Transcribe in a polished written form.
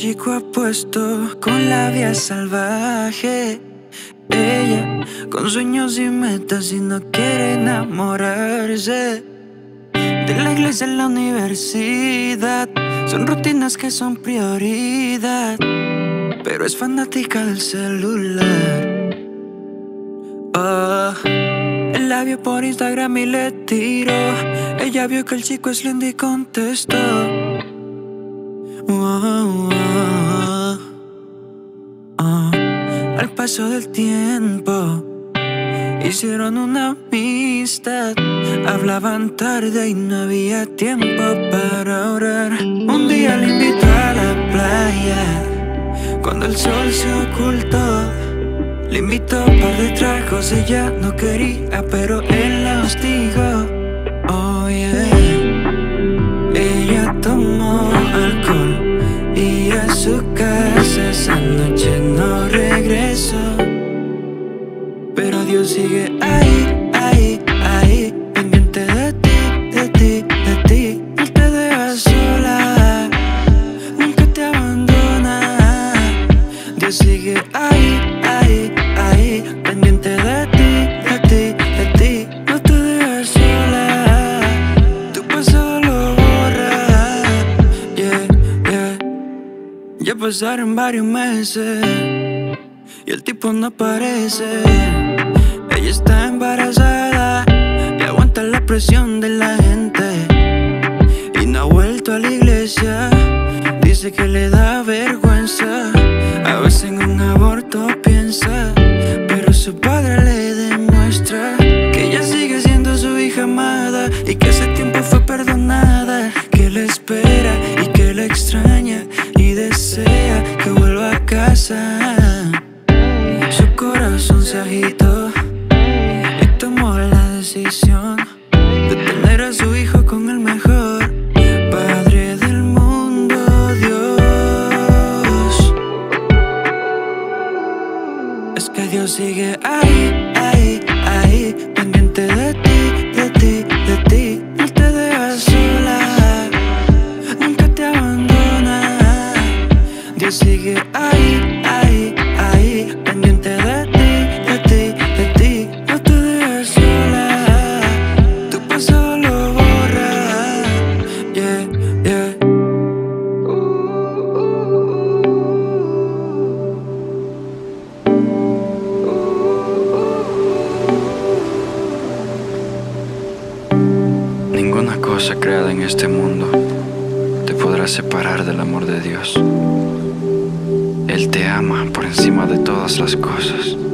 chico apuesto con la vía salvaje. Ella con sueños y metas y no quiere enamorarse. De la iglesia a la universidad son rutinas que son prioridad, pero es fanática del celular. Él la vio por Instagram y le tiró. Ella vio que el chico es lindo y contestó. Al paso del tiempo hicieron una amistad. Hablaban tarde y no había tiempo para orar. Un día le invitó a la playa cuando el sol se ocultó. Le invitó un par de tragos, ella no quería, pero él la hostigó. Oh yeah. Ella tomó alcohol y a su casa esa noche no regresó. Pero Dios sigue ahí, ahí, ahí, pendiente de ti, de ti, de ti. No te deja sola, nunca te abandona. Dios sigue ahí, ahí, ahí, pendiente de ti, de ti, de ti. No te deja sola, tu pasado lo borra. Yeah, yeah. Ya pasaron varios meses y el tipo no aparece. Ella está embarazada y aguanta la presión de la gente. Y no ha vuelto a la iglesia, dice que le da vergüenza. A veces en un aborto piensa, pero su padre le demuestra que ella sigue siendo su hija amada y que hace tiempo fue perdonada. Que la espera y que la extraña y desea que vuelva a casa. Su corazón se agitó y tomó la decisión de tener a su hijo con el mejor padre del mundo, Dios. Es que Dios sigue ahí, ahí, ahí, pendiente de ti, de ti, de ti. No te deja sola, nunca te abandona. Dios sigue ahí, ahí, ahí, pendiente de ti, de ti, de ti. No te dejes sola, tu pasado lo borra. Yeah, yeah. Ninguna cosa creada en este mundo te podrá separar del amor de Dios. Él te ama por encima de todas las cosas.